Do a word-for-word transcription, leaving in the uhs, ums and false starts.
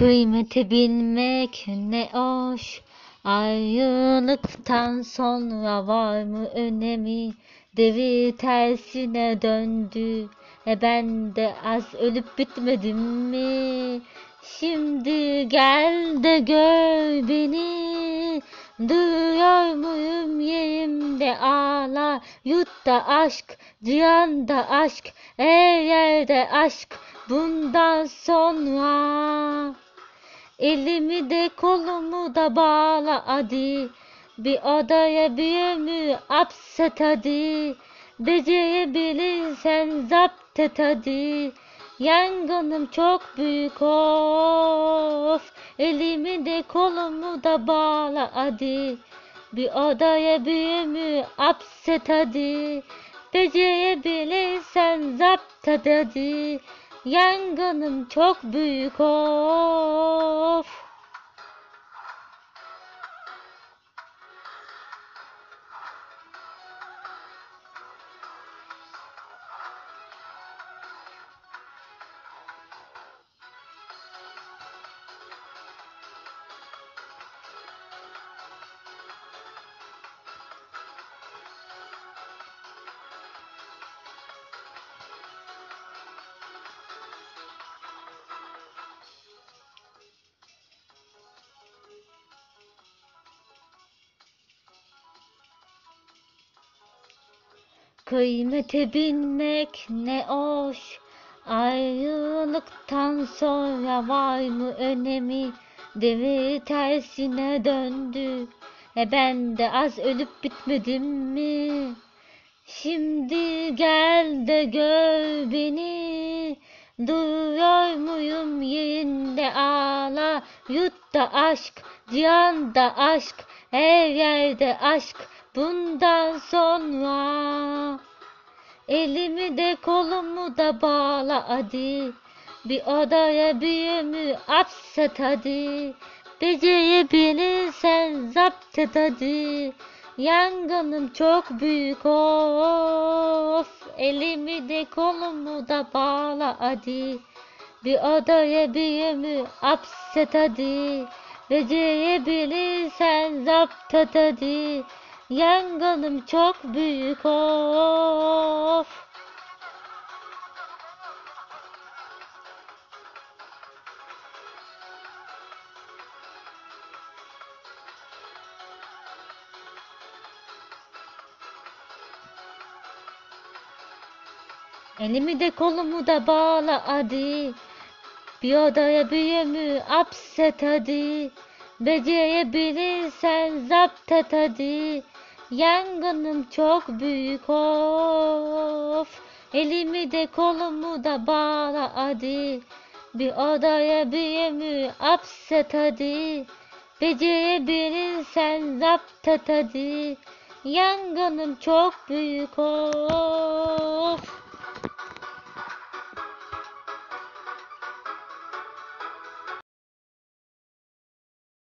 Kıymeti bilmek ne hoş, ayrılıktan sonra var mı önemi? Devir tersine döndü, e ben de az ölüp bitmedim mi? Şimdi gel de gör beni, duyuyor muyum yerimde ağlar, yurtta aşk, cihanda aşk, her yerde aşk, bundan sonra. Elimi de kolumu da bağla hadi, bir odaya bir ömür hapset hadi, becerebilirsen zapt et hadi, yangınım çok büyük of. Elimi de kolumu da bağla hadi, bir odaya bir ömür hapset hadi, becerebilirsen zapt et hadi, yangınım çok büyük of. Kıymeti bilmek ne hoş, ayrılıktan sonra var mı önemi? Devir tersine döndü, e ben de az ölüp bitmedim mi? Şimdi gel de gör beni, duyuyor muyum yerinde ağla, yurtta aşk, cihanda aşk, her yerde aşk, bundan sonra. Elimi de kolumu da bağla hadi, bir odaya bir ömür hapset hadi, becerebilirsen zapt et hadi, yangınım çok büyük of. Elimi de kolumu da bağla hadi, bir odaya bir ömür hapset hadi, becerebilirsen zapt et hadi, yangınım çok büyük of. Elimi de kolumu da bağla hadi, bir odaya bir ömür hapset hadi, becerebilirsen zapt et hadi, yangınım çok büyük of. Elimi de kolumu da bağla hadi, bir odaya bir ömür hapset hadi, becerebilirsen zapt et hadi, yangınım çok büyük of.